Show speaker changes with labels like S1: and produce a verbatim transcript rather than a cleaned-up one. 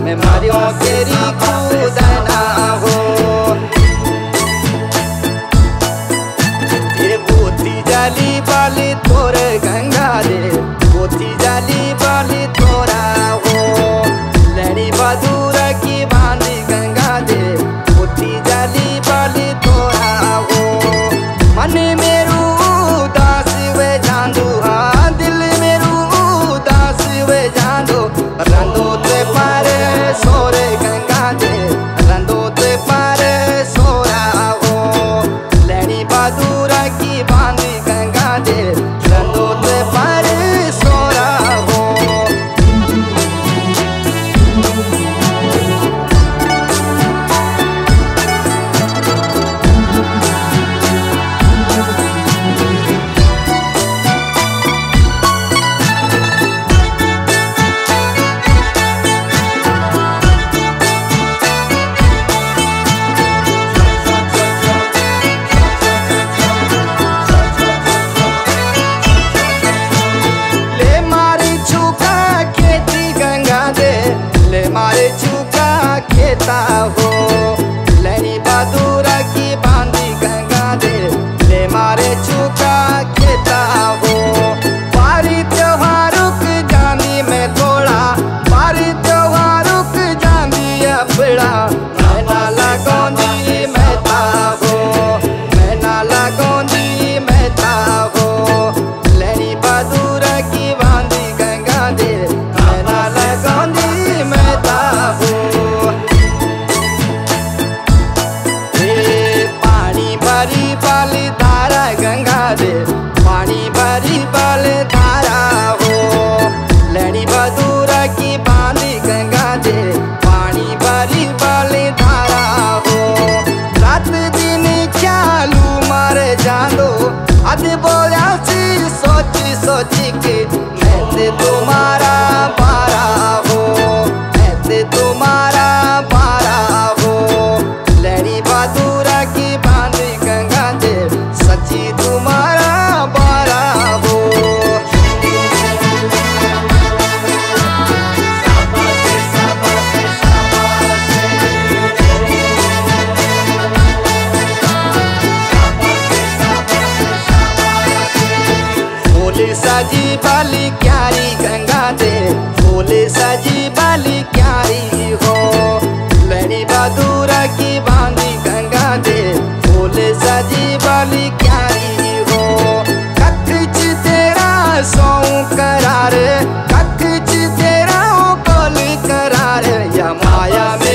S1: मैं मारियो तेरी कूदना हो। ये बोती जाली बाली तोर गंगा दे, बोती जाली बाली तोरा हो। लड़ी बदूर की बांधी गंगा दे, बोती जाली बाली तोरा हो। मन मेरू उदास वे जांदू, हाँ दिल मेरू उदास वे जांदू। रंदो ते पारे सोरे गंगा दे, रंदो ते पारे सोरा हो। लड़ी बदूर की बांधी गंगा दे, रंदो ते पारे सोरा हो। मारे चुका खेता हो। लड़ी बदूर की बांधी गंगा दे, ले मारे चुका खेता हो। बारी त्योहार रुक जानी मैं थोड़ा, बारी त्योहार रुक जानी अपड़ा। मैं नाला गौंदी महता हो, मैं नाला गौंदी महता हो। लड़ी बदूर की बांधी गंगा दे, मैं नाला गौंदी महता हो। पानी भरी बाली धारा गंगा दे, पानी भरी बाली धारा हो। लड़ी बदूर की बांधी गंगा दे, पानी भरी बाली धारा हो। रात दिन ख्यालू मारे जानो, अद बोला सी सोची सोची के। मैं ते तुम्हारा पारा हो, मैं ते तुम्हारा पारा हो। लड़ी बदूर की बांधी गंगा दे, सच्ची तुम्हारा पारा हो। फूल सजी बाली क्यारी गंगा दे, फूल सजी बाली क्यारी हो। लड़ी बदूर की बांधी गंगा दे, फूल सजी बाली क्यारी हो। कख तेरा सौ करार, कख तेरा कोल करार। या माया